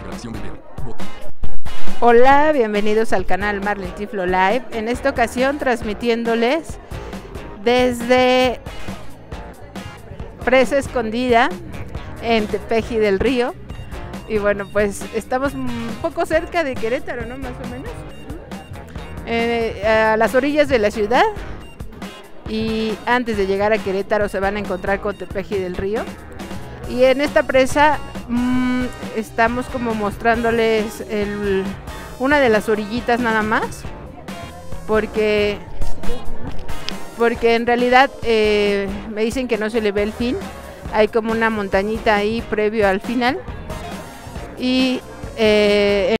Acción video. Botón. Hola, bienvenidos al canal Marlene Tiflo Live. En esta ocasión transmitiéndoles desde Presa escondida en Tepeji del Río. Y bueno, pues estamos un poco cerca de Querétaro, ¿no? Más o menos. A las orillas de la ciudad. Y antes de llegar a Querétaro se van a encontrar con Tepeji del Río. Y en esta presa estamos como mostrándoles una de las orillitas nada más, porque en realidad me dicen que no se le ve el fin. Hay como una montañita ahí previo al final y